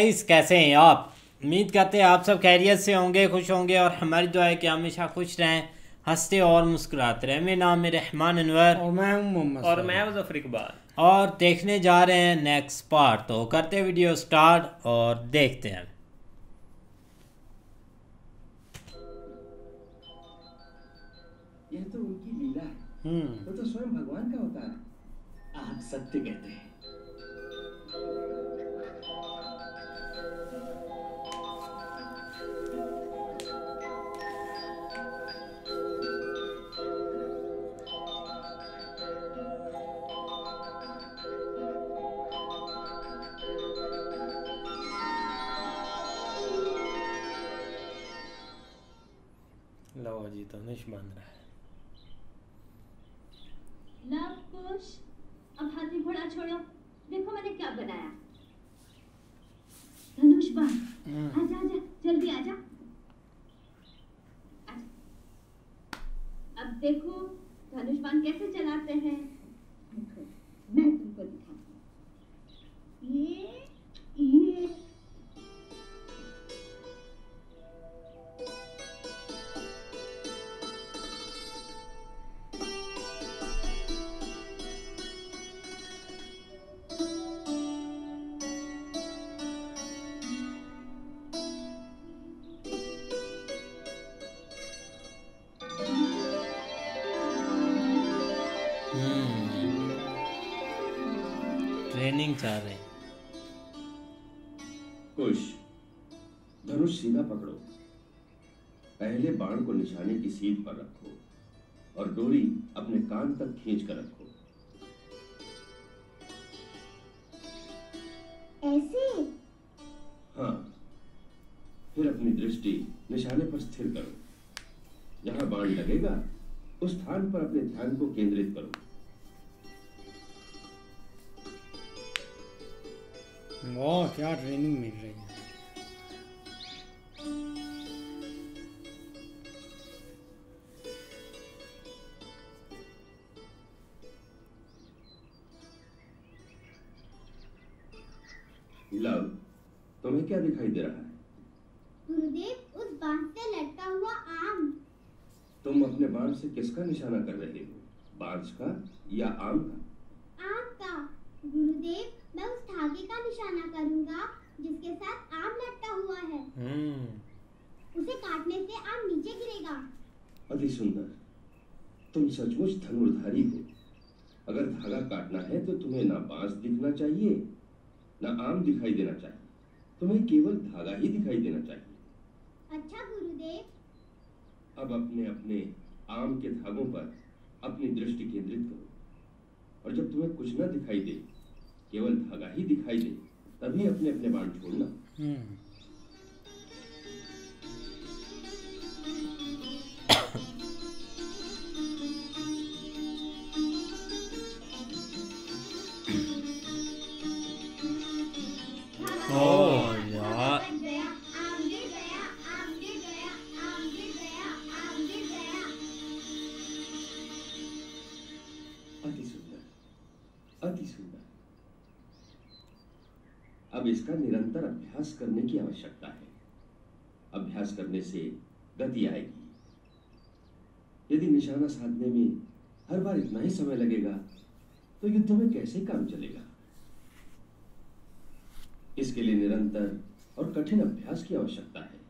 Guys, कैसे हैं आप? उम्मीद करते हैं आप सब खैरियत से होंगे, खुश होंगे और हमारी दुआ है कि हमेशा खुश रहें, हंसते और मुस्कुराते रहें। मेरा नाम है रहमान अनवर और मैं हूं मोहम्मद और सईद। मैं हूं ज़फर इकबाल। और देखने जा रहे हैं नेक्स्ट पार्ट। तो करते वीडियो स्टार्ट और देखते हैं। यह तो उनकी लीला है। वो तो स्वयं भगवान का होता है। आप सत्य कहते हैं। लो जी, धनुष बांध रहा है। लव कुश, अब हाथी घोड़ा छोड़ो। देखो मैंने क्या बनाया। धनुष बाण, आजा आजा, जल्दी आजा। अब देखो धनुष बाण कैसे चलाते हैं। देखो मैं तुमको दिखाती हूँ। ये ट्रेनिंग चल रही। कुश, धनुष सीधा पकड़ो। पहले बाण को निशाने की सीध पर रखो और डोरी अपने कान तक खींच कर रखो। ऐसे? हाँ, फिर अपनी दृष्टि निशाने पर स्थिर करो। जहां बाण लगेगा उस स्थान पर अपने ध्यान को केंद्रित करो। वाह, क्या ट्रेनिंग मिल रही है। लव, तुम्हें क्या दिखाई दे रहा है? गुरुदेव, उस बाण से लटका हुआ आम। तुम अपने बाण से किसका निशाना कर रहे हो? बांस का या आम का? आम का। गुरुदेव, मैं उस धागे का निशाना करूंगा जिसके साथ आम लटका हुआ है। उसे काटने से आम नीचे गिरेगा। अति सुंदर। तुम सचमुच धनुर्धारी हो। अगर धागा काटना है तो तुम्हें ना बांस दिखना चाहिए ना आम दिखाई देना चाहिए। तुम्हें केवल धागा ही दिखाई देना चाहिए। अच्छा गुरुदेव। अब अपने अपने आम के धागों पर अपनी दृष्टि केंद्रित करो और जब तुम्हें कुछ न दिखाई दे, केवल धागा ही दिखाई दे, तभी अपने अपने बाण छोड़ना। ओह यार, आम गिर गया, आम गिर गया, आम गिर गया, आम गिर गया, आम गिर गया। अति सुंदर, अति सुंदर। अब इसका निरंतर अभ्यास करने की आवश्यकता है। अभ्यास करने से गति आएगी। यदि निशाना साधने में हर बार इतना ही समय लगेगा तो युद्ध में कैसे काम चलेगा? इसके लिए निरंतर और कठिन अभ्यास की आवश्यकता है।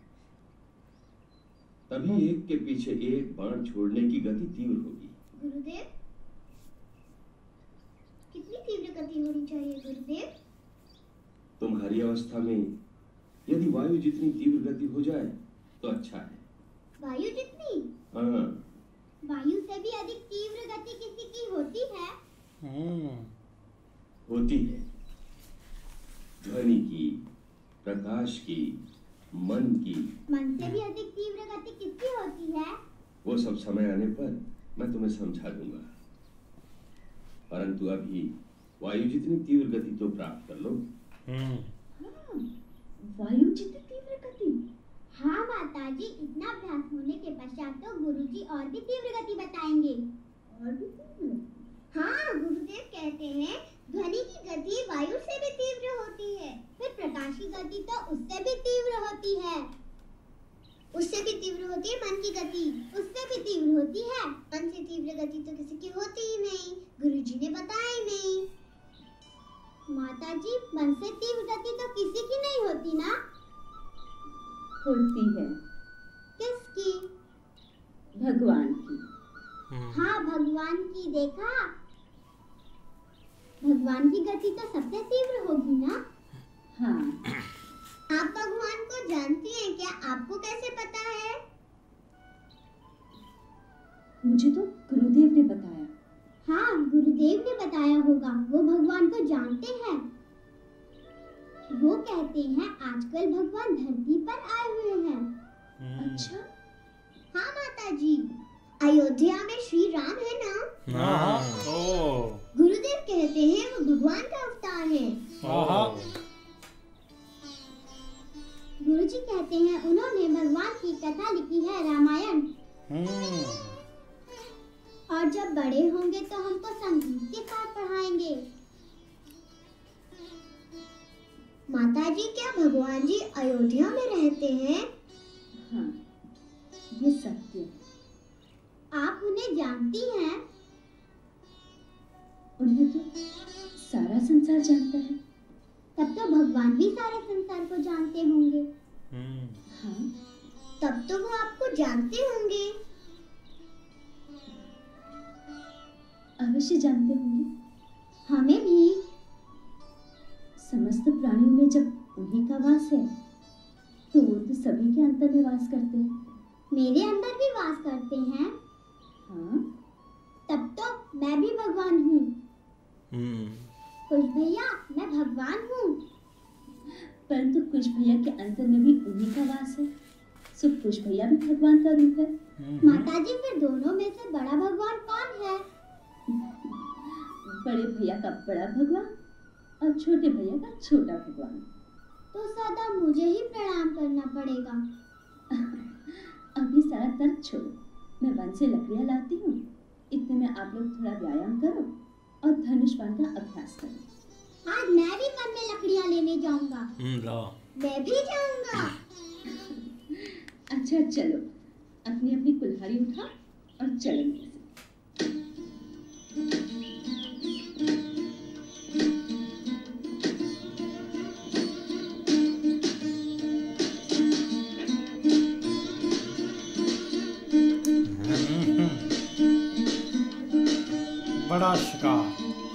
तभी एक के पीछे एक बाण छोड़ने की गति तीव्र होगी। गुरुदेव, कितनी तीव्र गति होनी चाहिए गुरुदेव? तुम्हारी अवस्था में यदि वायु जितनी तीव्र गति हो जाए तो अच्छा है। वायु जितनी? हाँ, वायु से भी अधिक तीव्र गति किसी की होती है? होती है। ध्वनि की, प्रकाश की, मन की। मन से भी अधिक तीव्र गति किसकी होती है? वो सब समय आने पर मैं तुम्हें समझा दूंगा। परंतु अभी वायु जितनी तीव्र गति तो प्राप्त कर लो। वायु जितनी तीव्र गति? हाँ माताजी, इतना अभ्यास होने के पश्चात तो गुरुजी और भी तीव्र गति बताएंगे। और भी तीव्र? हाँ, गुरुदेव कहते हैं ध्वनि की गति वायु से भी तीव्र होती है। फिर प्रकाश की गति उससे भी तीव्र होती है। मन से तीव्र गति तो किसी की होती ही नहीं, गुरुजी ने बताया ही नहीं। माताजी, मन से तीव्र गति तो किसी की नहीं होती ना? होती है। किसकी? भगवान की। हाँ, भगवान की। देखा, भगवान की गति तो सबसे तीव्र होगी ना? हाँ। आप भगवान को जानती हैं क्या? आपको कैसे पता है? मुझे तो गुरुदेव ने बताया। हाँ, गुरुदेव ने बताया होगा। वो भगवान को जानते हैं। वो कहते हैं आजकल भगवान धरती पर आए हुए हैं। अच्छा। हाँ माताजी, अयोध्या में श्री राम है ना? हाँ। गुरुदेव कहते हैं वो भगवान का अवतार है। गुरुजी कहते हैं उन्होंने भगवान की कथा लिखी है, रामायण। और जब बड़े होंगे तो हमको संगीत के पाठ पढ़ाएंगे। माताजी, क्या भगवान जी अयोध्या में रहते हैं? हाँ, ये सत्य है। आप उन्हें जानती हैं? उन्हें तो सारा संसार जानता है। तब तो भगवान भी सारे संसार को जानते होंगे। हाँ। तब तो वो आपको जानते होंगे। अवश्य जानते होंगे। हमें भी। समस्त प्राणियों में जब उन्हीं का वास है तो वो तो सभी के अंतर में वास करते हैं। मेरे अंदर भी वास करते हैं। हाँ। तब तो मैं भी भगवान हूँ। कुछ भैया, मैं भगवान हूँ। परंतु कुछ भैया के अंतर में भी उन्हीं का वास है, सो कुछ भैया भी भगवान का रूप है। माताजी, फिर दोनों में से बड़ा भगवान कौन है? बड़े भैया का बड़ा भगवान और छोटे भैया का छोटा भगवान। तो सदा मुझे ही प्रणाम करना पड़ेगा। अभी सारा तर्क छोड़ो, मैं वन से लकड़ियाँ लाती हूँ। इतने में आप लोग थोड़ा व्यायाम करो और धनुष बाण का अभ्यास करो। आज मैं भी वन में लकड़ियाँ लेने जाऊंगा। मैं भी जाऊंगा। अच्छा चलो, अपनी अपनी कुल्हाड़ी उठा और चलो मेरे से। बड़ा शिकार।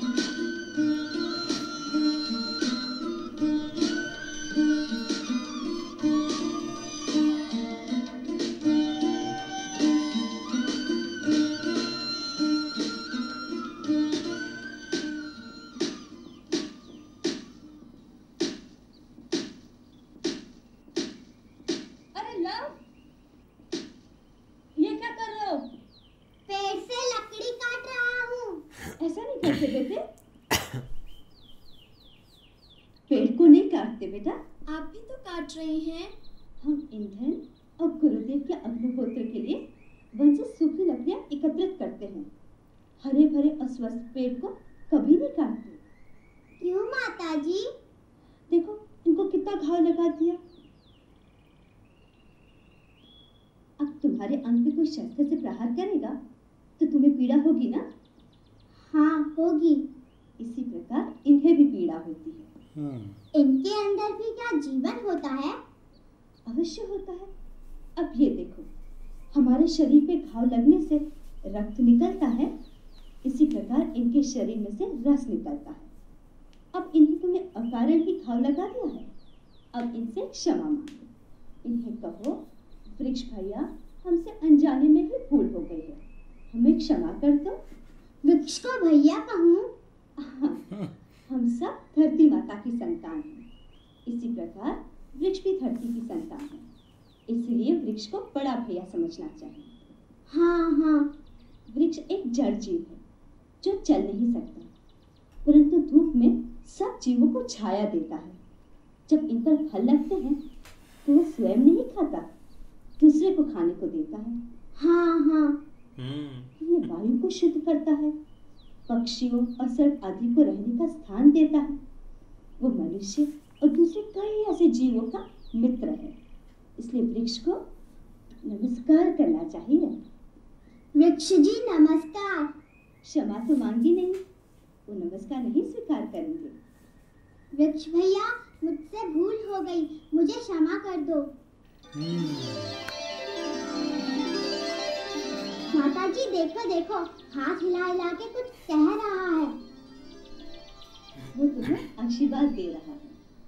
अरे लव, ये क्या कर रहे हो? पेड़ से लकड़ी काट रहा हूँ। ऐसा नहीं करते बेटे। पेड़ को नहीं काटते बेटा। आप भी तो काट रही हैं। हम ईंधन और गुरुदेव के अग्निहोत्र के लिए वन से सूखी लकड़ियां एकत्रित करते हैं। हरे भरे और स्वस्थ पेड़ को कभी नहीं काटते। क्यों माताजी? देखो इनको कितना घाव लगा दिया। अब तुम्हारे अंग पे कोई शस्त्र से प्रहार करेगा तो तुम्हें पीड़ा होगी ना? हाँ, होगी। इसी प्रकार इन्हें भी पीड़ा होती है। इनके अंदर भी क्या जीवन होता है? अवश्य होता है। अब ये देखो, हमारे शरीर पे घाव लगने से रक्त निकलता है, इसी प्रकार इनके शरीर में से रस निकलता है। अब इन्हें तुमने अकारण ही घाव लगा दिया है। अब इनसे क्षमा मांगो। इन्हें कहो, वृक्ष भैया हमसे अनजाने में ही भूल हो गई है, हमें क्षमा कर दो। वृक्ष को भैया कहूँ? हाँ, हम सब धरती माता की संतान हैं। इसी प्रकार वृक्ष भी धरती की संतान है, इसलिए वृक्ष को बड़ा भैया समझना चाहिए। हाँ हाँ। वृक्ष एक जड़ जीव है जो चल नहीं सकता, परंतु धूप में सब जीवों को छाया देता है। जब इन पर फल लगते हैं तो वो स्वयं नहीं खाता, दूसरे को खाने को देता है। हाँ हाँ। ये वायु को शुद्ध करता है, पक्षियों और सर्प आदि को रहने का स्थान देता है। वो मनुष्य और दूसरे कई ऐसे जीवों का मित्र है। इसलिए वृक्ष को नमस्कार करना चाहिए। वृक्ष जी नमस्कार। क्षमा तो मांगी नहीं, वो नमस्कार नहीं स्वीकार करेंगे। वृक्ष भैया, मुझसे भूल हो गई, मुझे क्षमा कर दो। माता जी देखो देखो, हाथ हिला हिला के कुछ कह रहा है। वो तुम्हें आशीर्वाद दे रहा है।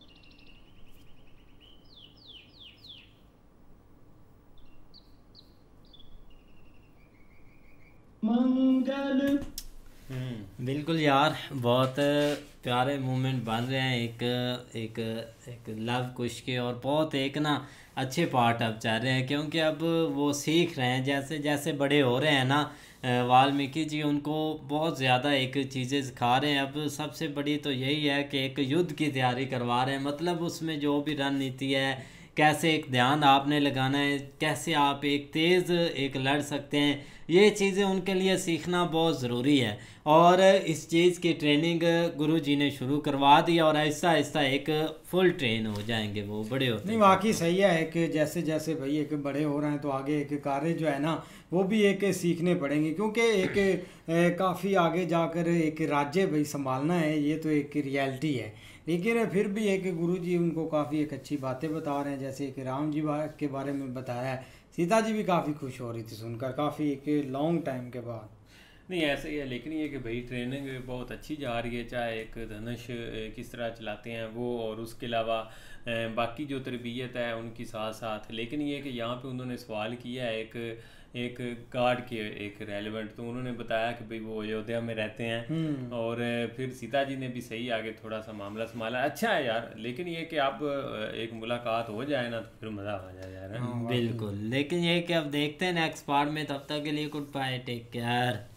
मंगल। बिल्कुल यार, बहुत प्यारे मोमेंट बन रहे हैं एक एक एक लव कुश के, और बहुत एक ना अच्छे पार्ट अब चल रहे हैं, क्योंकि अब वो सीख रहे हैं जैसे जैसे बड़े हो रहे हैं ना। वाल्मीकि जी उनको बहुत ज़्यादा एक चीज़ें सिखा रहे हैं। अब सबसे बड़ी तो यही है कि एक युद्ध की तैयारी करवा रहे हैं, मतलब उसमें जो भी रणनीति है, कैसे एक ध्यान आपने लगाना है, कैसे आप एक तेज़ एक लड़ सकते हैं, ये चीज़ें उनके लिए सीखना बहुत ज़रूरी है। और इस चीज़ की ट्रेनिंग गुरु जी ने शुरू करवा दी, और आहिस्ता आहिस्ता एक फुल ट्रेन हो जाएंगे वो बड़े होते। नहीं, वाकई सही है कि जैसे जैसे भाई एक बड़े हो रहे हैं तो आगे एक कार्य जो है ना वो भी एक सीखने पड़ेंगे, क्योंकि एक काफ़ी आगे जाकर एक राज्य भाई संभालना है, ये तो एक रियलिटी है। लेकिन फिर भी एक गुरु जी उनको काफ़ी एक अच्छी बातें बता रहे हैं, जैसे कि राम जी के बारे में बताया है। सीता जी भी काफ़ी खुश हो रही थी सुनकर, काफ़ी एक लॉन्ग टाइम के बाद। नहीं ऐसे ही है, लेकिन ये कि भाई ट्रेनिंग बहुत अच्छी जा रही है, चाहे एक धनुष किस तरह चलाते हैं वो, और उसके अलावा बाकी जो तरबियत है उनकी साथ साथ। लेकिन ये कि यहाँ पे उन्होंने सवाल किया है एक गार्ड के एक रेलेवेंट, तो उन्होंने बताया कि भाई वो अयोध्या में रहते हैं, और फिर सीता जी ने भी सही आगे थोड़ा सा मामला संभाला। अच्छा है यार, लेकिन ये कि अब एक मुलाकात हो जाए ना तो फिर मज़ा आ जाए यार। बिल्कुल, लेकिन ये कि अब देखते हैं नेक्स्ट पार्ट में। तब तक के लिए गुड बाय, टेक केयर।